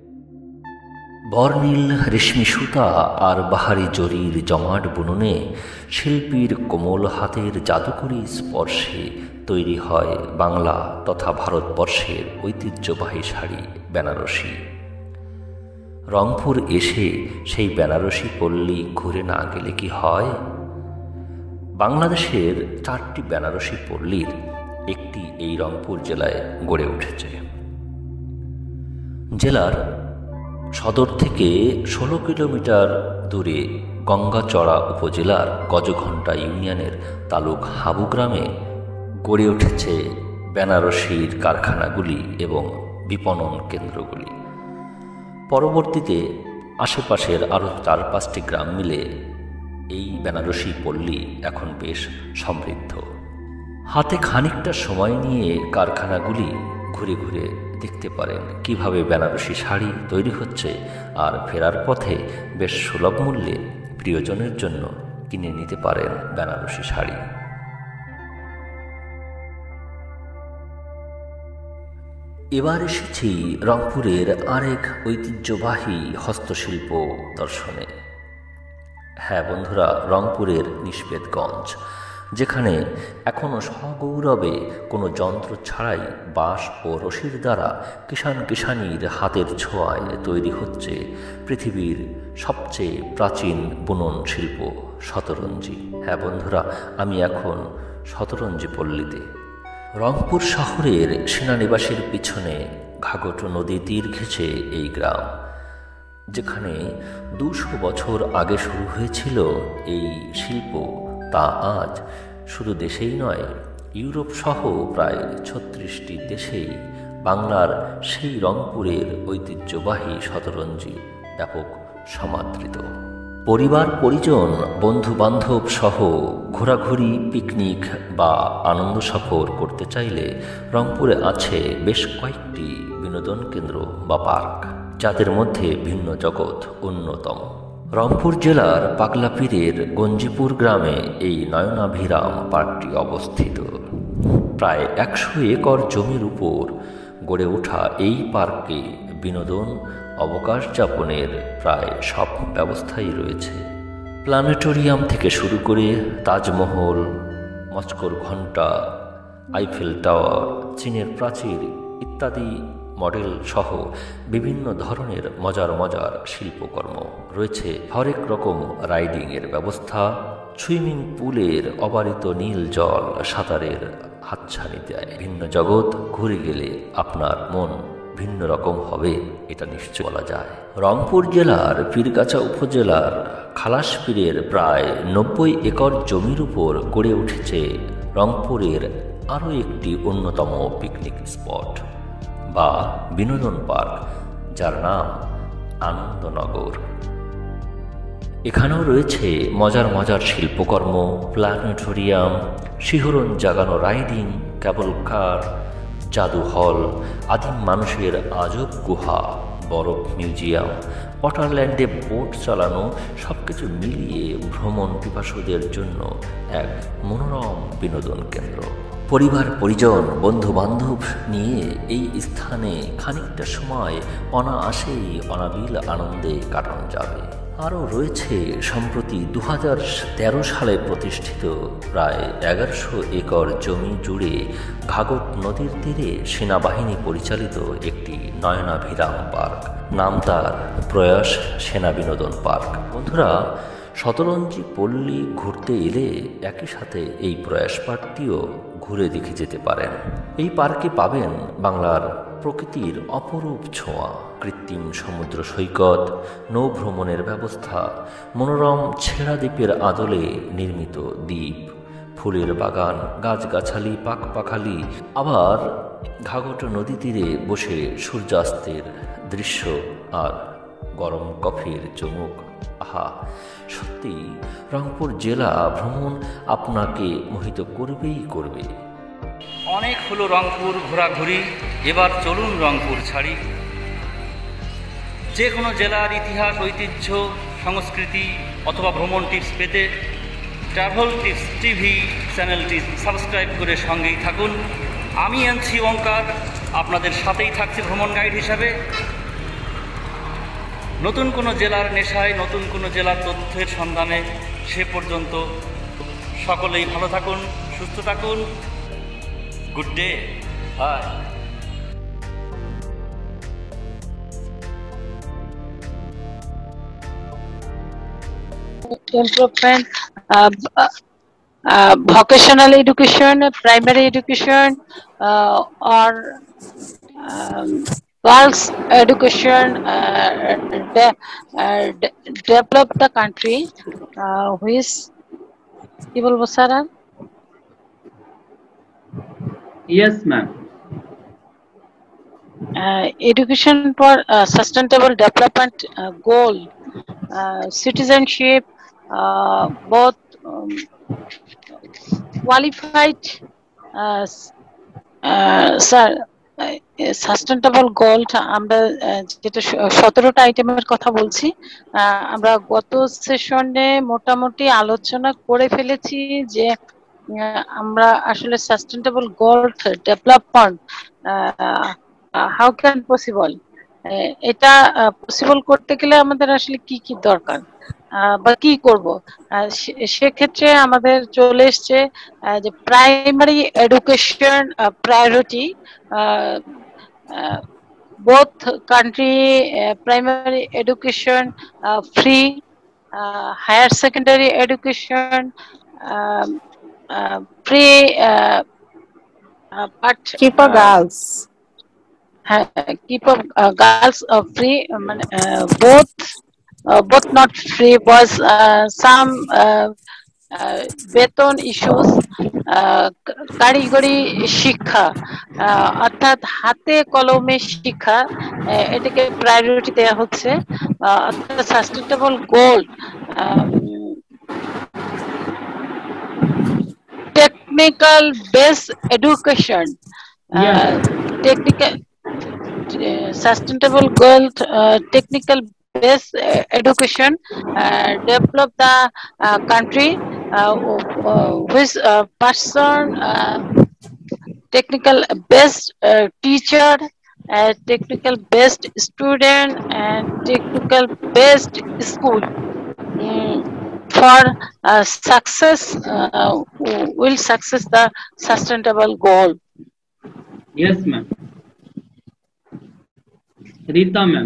বর্ণিল রেশমি সুতা আর বাহারি জরির জমাট বুননে শিল্পীর কোমল হাতের জাদুকরী স্পর্শে তৈরি হয় বাংলা তথা ভারতবর্ষের ঐতিহ্যবাহী শাড়ি বেনারসি। রংপুর এসে সেই বেনারসি পল্লী ঘুরে না গেলে কি হয়? বাংলাদেশের চারটি বেনারসি পল্লীর একটি এই রংপুর জেলায় গড়ে উঠেছে। জেলার সদর থেকে ষোলো কিলোমিটার দূরে গঙ্গাচড়া উপজেলার গজঘণ্টা ইউনিয়নের তালুক হাবু গ্রামে গড়ে উঠেছে বেনারসির কারখানাগুলি এবং বিপণন কেন্দ্রগুলি। পরবর্তীতে আশেপাশের আরও চার পাঁচটি গ্রাম মিলে এই বেনারসি পল্লী এখন বেশ সমৃদ্ধ। হাতে খানিকটা সময় নিয়ে কারখানাগুলি ঘুরে ঘুরে দেখতে পারেন কিভাবে বেনারসি শাড়ি তৈরি হচ্ছে, আর ফেরার পথে বেশ সুলভ মূল্যে প্রিয়জনের জন্য কিনে নিতে পারেন বেনারসি শাড়ি। এবার এসেছি রংপুরের আরেক ঐতিহ্যবাহী হস্তশিল্প দর্শনে। হ্যাঁ বন্ধুরা, রংপুরের নিষ্পেদগঞ্জ, যেখানে এখনও সগৌরবে কোনো যন্ত্র ছাড়াই বাঁশ ও রশির দ্বারা কিষাণ কিষাণীর হাতের ছোঁয়ায় তৈরি হচ্ছে পৃথিবীর সবচেয়ে প্রাচীন বুনন শিল্প শতরঞ্জি। হ্যাঁ বন্ধুরা, আমি এখন শতরঞ্জি পল্লীতে। রংপুর শহরের সেনানিবাসের পিছনে ঘাঘট নদী তীর ঘেঁষে এই গ্রাম, যেখানে দুশো বছর আগে শুরু হয়েছিল এই শিল্প, তা আজ শুধু দেশেই নয়, ইউরোপ সহ প্রায় ছত্রিশটি দেশেই বাংলার সেই রংপুরের ঐতিহ্যবাহী শতরঞ্জি ব্যাপক সমাদৃত। পরিবার পরিজন বন্ধু বান্ধব সহ ঘোরাঘুরি, পিকনিক বা আনন্দ সফর করতে চাইলে রংপুরে আছে বেশ কয়েকটি বিনোদন কেন্দ্র বা পার্ক, যাদের মধ্যে ভিন্ন জগৎ অন্যতম। রংপুর জেলার পাগলাপীরের গঞ্জিপুর গ্রামে এই নয়নাভিরাম পার্কটি অবস্থিত। প্রায় একশো একর জমির উপর গড়ে ওঠা এই পার্কে বিনোদন অবকাশ যাপনের প্রায় সব ব্যবস্থাই রয়েছে। প্ল্যানেটোরিয়াম থেকে শুরু করে তাজমহল, মস্কোর ঘণ্টা, আইফেল টাওয়ার, চীনের প্রাচীর ইত্যাদি মডেল সহ বিভিন্ন ধরনের মজার মজার শিল্পকর্ম রয়েছে। হরেক রকম রাইডিংয়ের ব্যবস্থা, সুইমিং পুলের অবারিত নীল জল সাঁতারের হাতছানি দেয়। ভিন্ন জগৎ ঘুরে গেলে আপনার মন ভিন্ন রকম হবে, এটা নিশ্চয় বলা যায়। রংপুর জেলার পীরগাছা উপজেলার খালাসপীরের প্রায় নব্বই একর জমির উপর গড়ে উঠেছে রংপুরের আরও একটি অন্যতম পিকনিক স্পট বা বিনোদন পার্ক, যার নাম আনন্দনগর। এখানেও রয়েছে মজার মজার শিল্পকর্ম, প্ল্যানেটোরিয়াম, শিহরণ জাগানো রাইডিং, কেবল কার, জাদু হল, আদিম মানুষের আজব গুহা, বরফ মিউজিয়াম, ওয়াটারল্যান্ডে বোট চালানো, সব কিছু মিলিয়ে ভ্রমণ পিপাসুদের জন্য এক মনোরম বিনোদন কেন্দ্র। পরিবার পরিজন বন্ধু বান্ধব নিয়ে এই স্থানে খানিকটা সময় অনায়াসেই অনাবিল আনন্দে কাটানো যাবে। আরও রয়েছে সম্প্রতি দু হাজার তেরো সালে প্রতিষ্ঠিত প্রায় এগারোশো একর জমি জুড়ে ঘাঘট নদীর তীরে সেনাবাহিনী পরিচালিত একটি নয়নাভিরাম পার্ক, নাম তার প্রয়াস সেনা বিনোদন পার্ক। বন্ধুরা, শতরঞ্জি পল্লী ঘুরতে এলে একই সাথে এই প্রয়াস পার্কটিও ঘুরে দেখে যেতে পারেন। এই পার্কে পাবেন বাংলার প্রকৃতির অপরূপ ছোঁয়া, কৃত্রিম সমুদ্র সৈকত, নৌ ভ্রমণের ব্যবস্থা, মনোরম ছেঁড়া দ্বীপের আদলে নির্মিত দ্বীপ, ফুলের বাগান, গাছগাছালি, পাখপাখালি, আবার ঘাঘট নদী তীরে বসে সূর্যাস্তের দৃশ্য আর গরম কফির চুমুক। আহা, সত্যি রংপুর জেলা ভ্রমণ আপনাকে মোহিত করবেই করবে। অনেক হলো রংপুর ঘোরাঘুরি, এবার চলুন রংপুর ছাড়ি। যে কোনো জেলার ইতিহাস, ঐতিহ্য, সংস্কৃতি অথবা ভ্রমণ টিপস পেতে ট্রাভেল টিপস টিভি চ্যানেলটি সাবস্ক্রাইব করে সঙ্গেই থাকুন। আমি আনছি ওঙ্কার, আপনাদের সাথেই থাকছি ভ্রমণ গাইড হিসাবে। নতুন কোনো জেলার নেশায়, নতুন কোনো জেলার তথ্যের সন্ধানে। সে পর্যন্ত সকলেই ভালো থাকুন, সুস্থ থাকুন। Good day, bye. Development, uh, uh, vocational education, primary education, uh, or um, girls education, uh, de- uh, de- develop the country, uh, which কি বলবো sir? Yes, ma'am. Uh, education for uh, sustainable development uh, goal, uh, citizenship, uh, both um, qualified, uh, uh, sir, sustainable গোলটা আমরা যেটা সতেরোটা আইটেমের কথা বলছি, আমরা গত সেশনে মোটামুটি আলোচনা করে ফেলেছি যে আমরা আসলে sustainable goal development how can possible, এটা পসিবল করতে গেলে আমাদের আসলে কি কি দরকার বা কি করব, সেক্ষেত্রে আমাদের চলে এসছে যে primary education priority, both country uh, primary education uh, free, uh, higher secondary education um, uh, free, uh, uh, but Keep for uh, girls. keep of uh, girls uh, free, um, uh, both uh, both not free, was uh, some uh, uh, বেতন issues, কারিগরি শিক্ষা অর্থাৎ হাতে কলমে শিক্ষা, এটাকে priority দেওয়া হচ্ছে, অর্থাৎ sustainable goal, technical base education, technical sustainable goal, uh, technical based uh, education, uh, develop the uh, country uh, uh, with a person, uh, technical based uh, teacher, uh, technical based student, and technical based school. Mm, for uh, success, uh, will success the sustainable goal. Yes, ma'am. Rita, ma'am.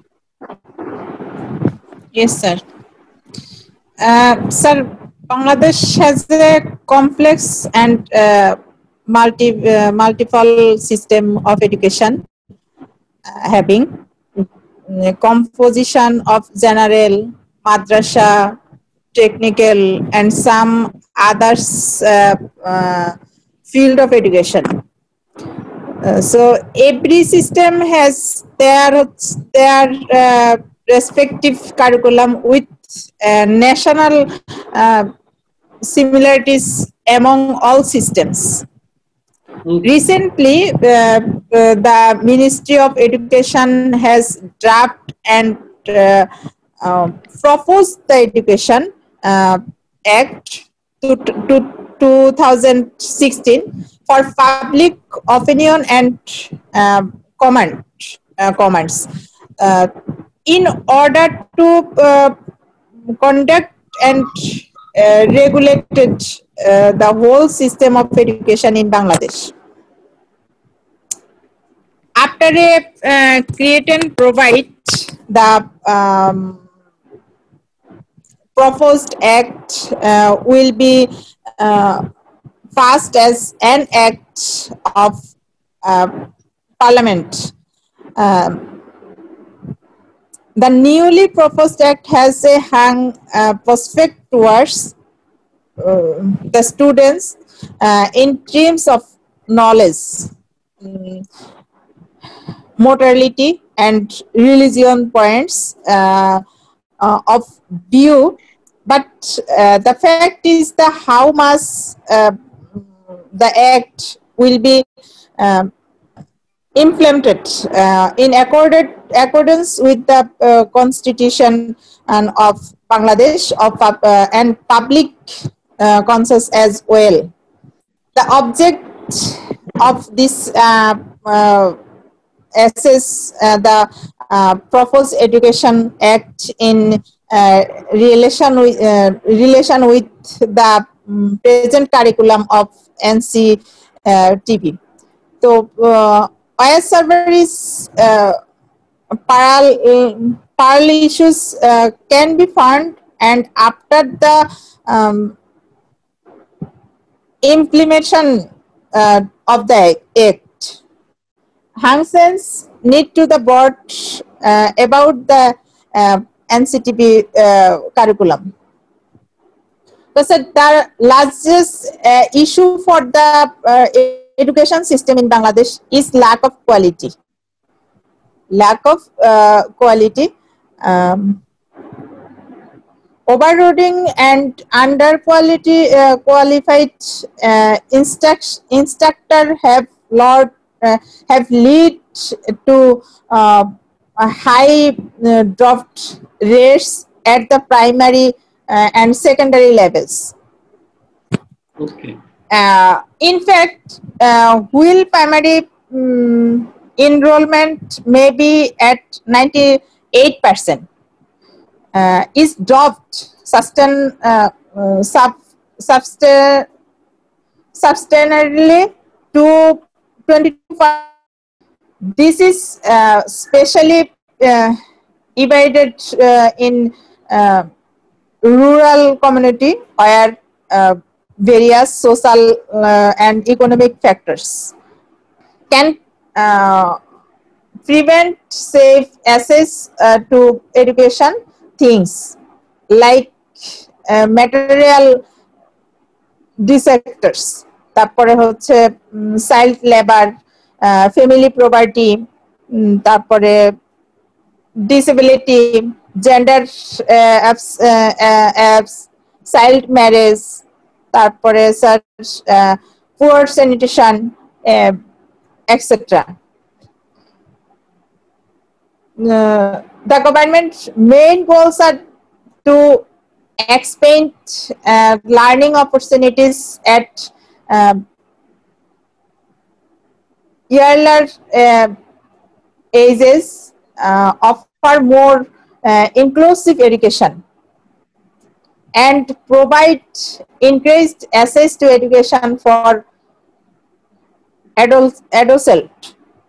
Yes, sir. Uh, sir, Bangladesh has a complex and uh, multi uh, multiple system of education, uh, having uh, composition of general, madrasa, technical, and some others uh, uh, field of education. Uh, so every system has their their uh, respective curriculum with uh, national uh, similarities among all systems. Okay. Recently, uh, uh, the Ministry of Education has drafted and uh, uh, proposed the Education uh, Act to, to two thousand sixteen for public opinion and uh, comment uh, comments uh, in order to uh, conduct and uh, regulated uh, the whole system of education in Bangladesh. After a uh, create and provide, the um, proposed act uh, will be uh, passed as an act of uh, parliament. Um, the newly proposed act has a hang uh, prospect towards uh, the students uh, in terms of knowledge, um, morality, and religion points uh, uh, of view. But uh, the fact is the how much uh, the act will be uh, implemented uh, in accorded, accordance with the uh, constitution and of Bangladesh of, uh, and public uh, conscience as well. The object of this uh, uh, assess uh, the uh, proposed Education Act in uh, relation with uh, relation with the um, present curriculum of N C T V. So, uh, I S server is uh, parallel, uh, parallel issues uh, can be found, and after the um, implementation uh, of the act, Hansens need to the board uh, about the uh, N C T V uh, curriculum. So, the largest uh, issue for the uh, education system in Bangladesh is lack of quality. Lack of uh, quality, um, overloading, and under quality uh, qualified uh, instruct instructor have lot uh, have lead to uh, a high uh, dropped rates at the primary uh, and secondary levels. Okay. Uh, in fact, uh, while primary um, enrollment may be at ninety-eight percent, uh, is dropped sustain, uh, uh, sub, substan substantially to twenty-two percent. This is uh, specially uh, evaded uh, in uh, rural community where uh, various social uh, and economic factors can uh, prevent safe access uh, to education. Things like uh, material disasters, তারপরে হচ্ছে child labor, family poverty, তারপরে disability, gender uh, abs, uh, uh, abs, child marriage, তারপরে such uh, poor sanitation, uh, et cetera. Uh, the government's main goals are to expand uh, learning opportunities at uh, earlier uh, ages, uh, offer more uh, inclusive education, and provide increased access to education for adults. adolescents.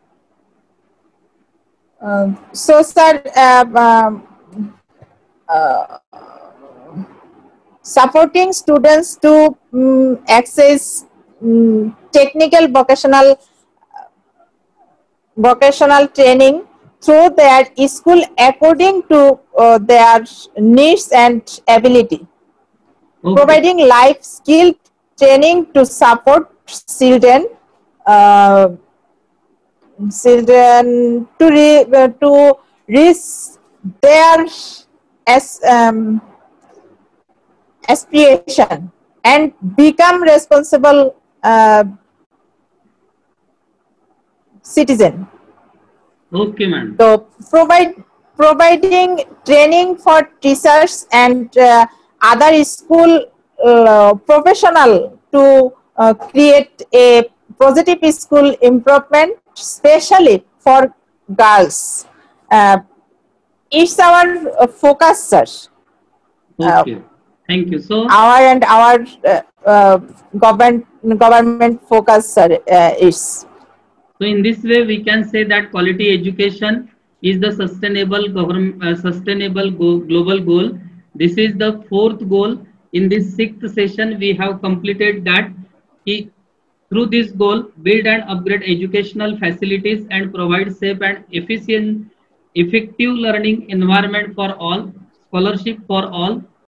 Uh, so, sir, uh, um, uh, supporting students to um, access um, technical vocational vocational training through their school according to uh, their needs and ability. Okay. Providing life skill training to support children uh, children to re, uh, to reach their as um, aspiration and become responsible uh, citizen. Okay, ma'am. So provide providing training for teachers and uh, other school uh, professional to uh, create a positive school improvement, especially for girls. Uh, it's our uh, focus, sir. Okay. Uh, Thank you. So our and our uh, uh, government government focus, sir, uh, is. So in this way, we can say that quality education is the sustainable government, uh, sustainable go global goal. This is the fourth goal. In this sixth session, we have completed that. Through this goal, build and upgrade educational facilities and provide safe and efficient, effective learning environment for all, scholarship for all,